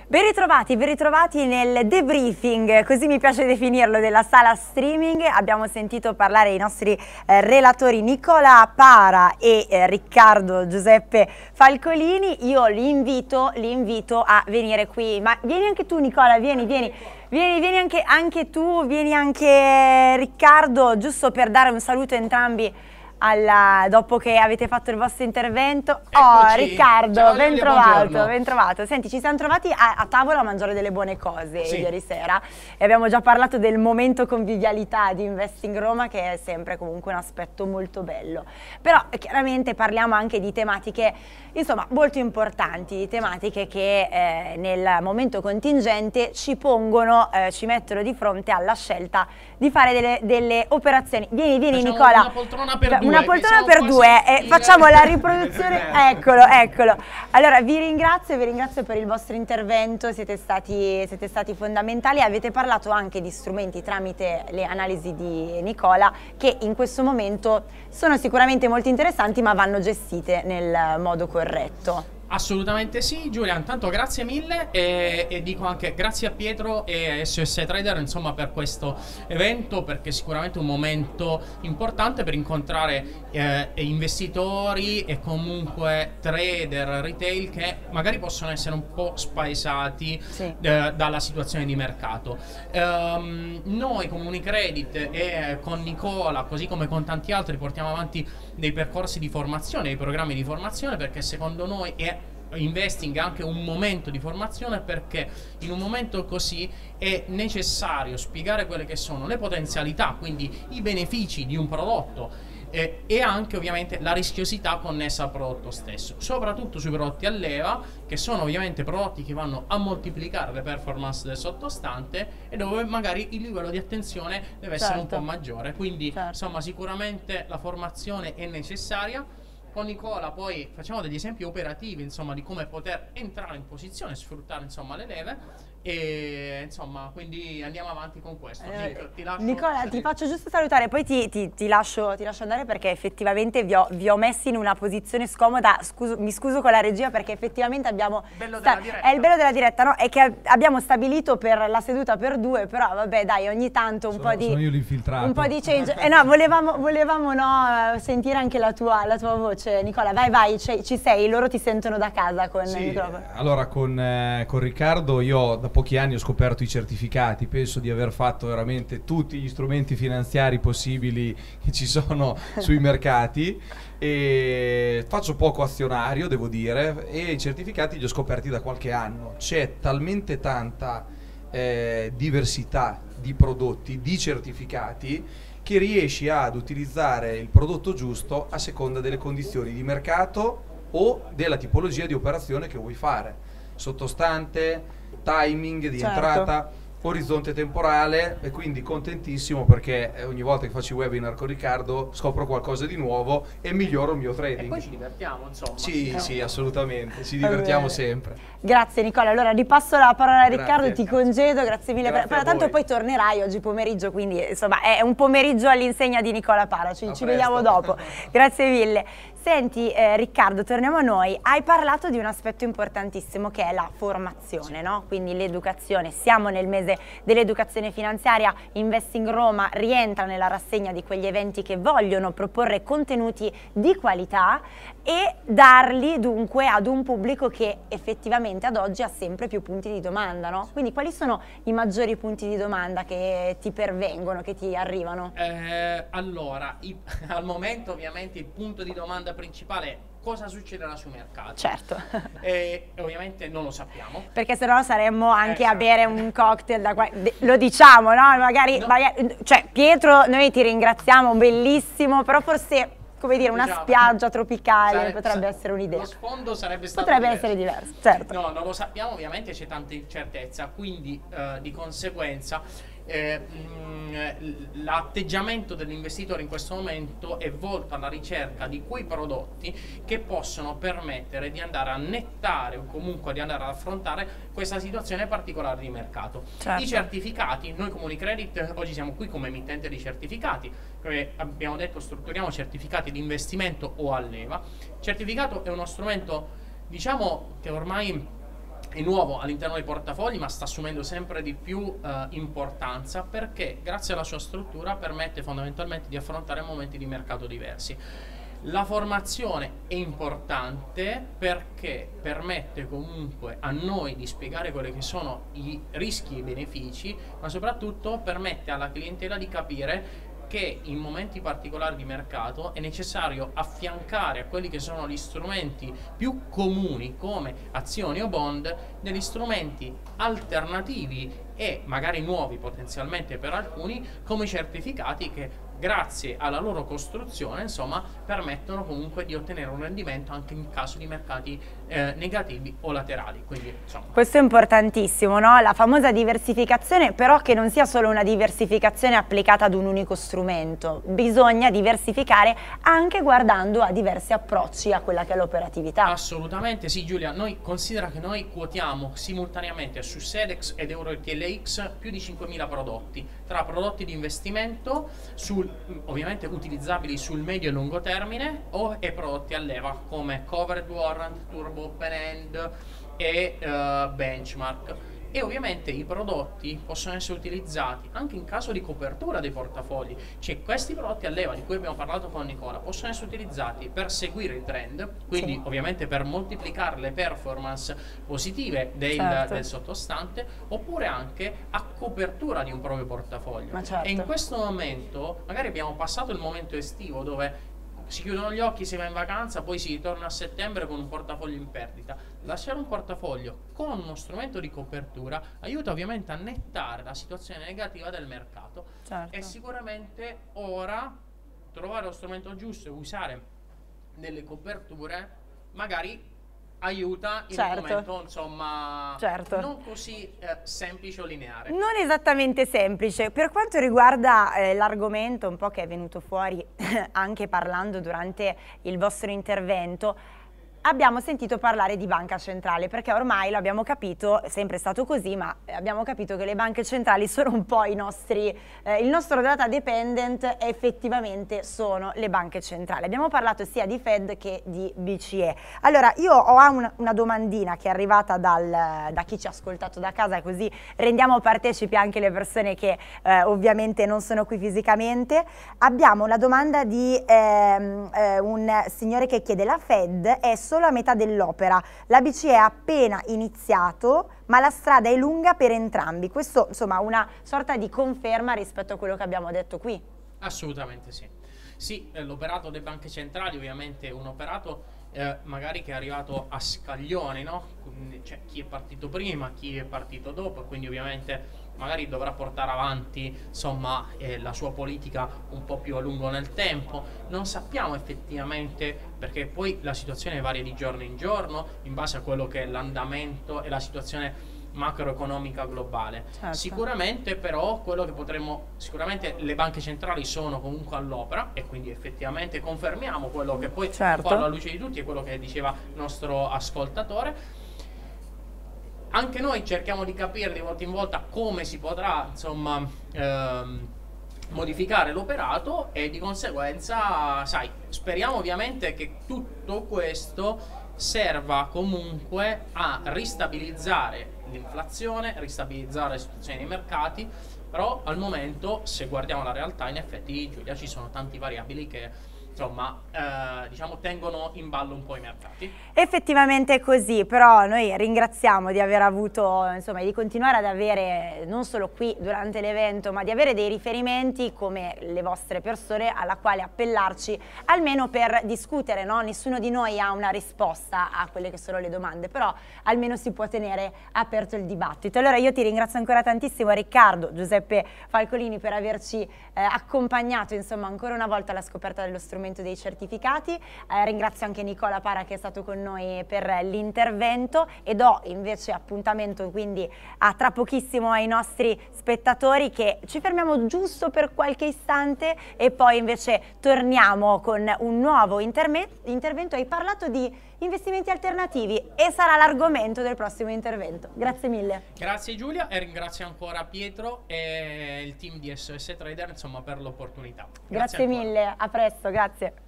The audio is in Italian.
Ben ritrovati nel debriefing, così mi piace definirlo, della sala streaming. Abbiamo sentito parlare i nostri relatori Nicola Para e Riccardo Giuseppe Falcolini. Io li invito a venire qui, ma vieni anche tu Nicola, vieni anche tu, vieni anche Riccardo, giusto per dare un saluto a entrambi. Dopo che avete fatto il vostro intervento. Oh Riccardo, ben trovato. Senti, ci siamo trovati a tavola a mangiare delle buone cose ieri sera e abbiamo già parlato del momento convivialità di Investing Roma, che è sempre comunque un aspetto molto bello. Però chiaramente parliamo anche di tematiche insomma molto importanti, di tematiche che nel momento contingente ci pongono, ci mettono di fronte alla scelta di fare delle operazioni. Vieni Facciamo Nicola. Una poltrona per due. Facciamo la riproduzione. Eccolo. Allora vi ringrazio per il vostro intervento, siete stati fondamentali. Avete parlato anche di strumenti tramite le analisi di Nicola, che in questo momento sono sicuramente molto interessanti, ma vanno gestite nel modo corretto. Assolutamente sì, Giulia, intanto grazie mille e dico anche grazie a Pietro e a SOS Trader insomma per questo evento, perché è sicuramente un momento importante per incontrare investitori e comunque trader retail che magari possono essere un po' spaesati dalla situazione di mercato. Noi come Unicredit e con Nicola, così come con tanti altri, portiamo avanti dei percorsi di formazione, dei programmi di formazione, perché secondo noi è Investing anche un momento di formazione, perché in un momento così è necessario spiegare quelle che sono le potenzialità, quindi i benefici di un prodotto e anche ovviamente la rischiosità connessa al prodotto stesso, soprattutto sui prodotti a leva, che sono ovviamente prodotti che vanno a moltiplicare le performance del sottostante e dove magari il livello di attenzione deve essere un po' maggiore, quindi insomma sicuramente la formazione è necessaria. Con Nicola poi facciamo degli esempi operativi insomma di come poter entrare in posizione, sfruttare insomma le leve e insomma quindi andiamo avanti con questo. Nicola, ti faccio giusto salutare, poi ti lascio andare, perché effettivamente vi ho messi in una posizione scomoda. Mi scuso con la regia, perché effettivamente abbiamo è il bello della diretta, no? È che abbiamo stabilito per la seduta per due, però vabbè dai, ogni tanto sono io l'infiltrato. Un po' di change. No, volevamo sentire anche la tua voce. Nicola, vai, ci sei, loro ti sentono da casa con il microfono. Allora con Riccardo io da pochi anni ho scoperto i certificati, penso di aver fatto veramente tutti gli strumenti finanziari possibili che ci sono sui mercati e faccio poco azionario, devo dire, e i certificati li ho scoperti da qualche anno. C'è talmente tanta diversità di prodotti, di certificati, che riesci ad utilizzare il prodotto giusto a seconda delle condizioni di mercato o della tipologia di operazione che vuoi fare, sottostante, timing di entrata, orizzonte temporale, e quindi contentissimo perché ogni volta che faccio i webinar con Riccardo scopro qualcosa di nuovo e miglioro il mio trading. E poi ci divertiamo insomma. Sì, assolutamente, ci divertiamo sempre. Grazie Nicola, allora ripasso la parola a Riccardo, ti congedo, grazie mille, però tanto poi tornerai oggi pomeriggio, quindi insomma è un pomeriggio all'insegna di Nicola Para, ci vediamo dopo. Grazie mille. Senti Riccardo, torniamo a noi. Hai parlato di un aspetto importantissimo che è la formazione, no? Quindi l'educazione. Siamo nel mese dell'educazione finanziaria, Investing Roma rientra nella rassegna di quegli eventi che vogliono proporre contenuti di qualità e darli dunque ad un pubblico che effettivamente ad oggi ha sempre più punti di domanda, no? Quindi quali sono i maggiori punti di domanda che ti pervengono, che ti arrivano? Allora, al momento ovviamente il punto di domanda principale è cosa succederà sui mercati. Certo. E ovviamente non lo sappiamo. Perché sennò saremmo anche a bere un cocktail da qua. Lo diciamo, no? Magari, cioè Pietro, noi ti ringraziamo, bellissimo, però forse, come dire, una spiaggia tropicale potrebbe essere un'idea. Lo sfondo sarebbe stato potrebbe essere diverso, certo. No, non lo sappiamo, ovviamente c'è tanta incertezza, quindi di conseguenza l'atteggiamento dell'investitore in questo momento è volto alla ricerca di quei prodotti che possono permettere di andare a nettare o comunque di andare ad affrontare questa situazione particolare di mercato. I certificati, noi come Unicredit oggi siamo qui come emittente di certificati, abbiamo detto strutturiamo certificati di investimento o a leva. Certificato è uno strumento, diciamo, che ormai è nuovo all'interno dei portafogli, ma sta assumendo sempre di più importanza, perché grazie alla sua struttura permette fondamentalmente di affrontare momenti di mercato diversi. La formazione è importante perché permette comunque a noi di spiegare quelli che sono i rischi e i benefici, ma soprattutto permette alla clientela di capire che in momenti particolari di mercato è necessario affiancare a quelli che sono gli strumenti più comuni come azioni o bond degli strumenti alternativi e magari nuovi potenzialmente per alcuni, come i certificati, che grazie alla loro costruzione insomma permettono comunque di ottenere un rendimento anche in caso di mercati negativi o laterali. Quindi, insomma. Questo è importantissimo, no? La famosa diversificazione, però che non sia solo una diversificazione applicata ad un unico strumento, bisogna diversificare anche guardando a diversi approcci a quella che è l'operatività. Assolutamente sì, Giulia, considera che noi quotiamo simultaneamente su Sedex ed EuroETLX più di 5.000 prodotti, tra prodotti di investimento ovviamente utilizzabili sul medio e lungo termine e prodotti a leva come Covered Warrant, Turbo Open End e Benchmark. E ovviamente i prodotti possono essere utilizzati anche in caso di copertura dei portafogli, cioè questi prodotti a leva di cui abbiamo parlato con Nicola possono essere utilizzati per seguire il trend, quindi sì, ovviamente per moltiplicare le performance positive del sottostante, oppure anche a copertura di un proprio portafoglio. E in questo momento magari abbiamo passato il momento estivo dove si chiudono gli occhi, si va in vacanza, poi si ritorna a settembre con un portafoglio in perdita. Lasciare un portafoglio con uno strumento di copertura aiuta ovviamente a nettare la situazione negativa del mercato. E sicuramente ora trovare lo strumento giusto e usare delle coperture magari aiuta in un momento insomma non così semplice o lineare. Non esattamente semplice. Per quanto riguarda l'argomento un po' che è venuto fuori anche parlando durante il vostro intervento, abbiamo sentito parlare di banca centrale, perché ormai l'abbiamo capito, è sempre stato così, ma abbiamo capito che le banche centrali sono un po' il nostro data dependent, effettivamente sono le banche centrali. Abbiamo parlato sia di Fed che di BCE. Allora, io ho una domandina che è arrivata da chi ci ha ascoltato da casa, così rendiamo partecipi anche le persone che ovviamente non sono qui fisicamente. Abbiamo la domanda di un signore che chiede: la Fed è solo a metà dell'opera, la BCE ha appena iniziato, ma la strada è lunga per entrambi. Questo insomma una sorta di conferma rispetto a quello che abbiamo detto qui. Assolutamente sì. Sì, l'operato delle banche centrali ovviamente è un operato magari che è arrivato a scaglioni, no? Cioè, chi è partito prima, chi è partito dopo, quindi ovviamente magari dovrà portare avanti insomma la sua politica un po' più a lungo nel tempo. Non sappiamo effettivamente, perché poi la situazione varia di giorno in giorno in base a quello che è l'andamento e la situazione macroeconomica globale. Sicuramente però quello che sicuramente le banche centrali sono comunque all'opera, e quindi effettivamente confermiamo quello che poi un po' alla luce di tutti è quello che diceva il nostro ascoltatore. Anche noi cerchiamo di capire di volta in volta come si potrà insomma modificare l'operato, e di conseguenza speriamo ovviamente che tutto questo serva comunque a ristabilizzare l'inflazione, ristabilizzare la situazione dei mercati. Però al momento, se guardiamo la realtà, in effetti, Giulia, ci sono tanti variabili che insomma diciamo tengono in ballo un po' i mercati. Effettivamente è così, però noi ringraziamo di aver avuto, insomma, di continuare ad avere, non solo qui durante l'evento, ma di avere dei riferimenti come le vostre persone alla quale appellarci, almeno per discutere, no? Nessuno di noi ha una risposta a quelle che sono le domande, però almeno si può tenere aperto il dibattito. Allora io ti ringrazio ancora tantissimo, Riccardo, Giuseppe Falcolini, per averci accompagnato, insomma, ancora una volta alla scoperta dello strumento dei certificati. Ringrazio anche Nicola Para che è stato con noi per l'intervento, e do invece appuntamento quindi a tra pochissimo ai nostri spettatori, che ci fermiamo giusto per qualche istante e poi invece torniamo con un nuovo intervento. Hai parlato di investimenti alternativi e sarà l'argomento del prossimo intervento. Grazie mille. Grazie Giulia, e ringrazio ancora Pietro e il team di SOS Trader insomma per l'opportunità. Grazie mille, a presto, grazie.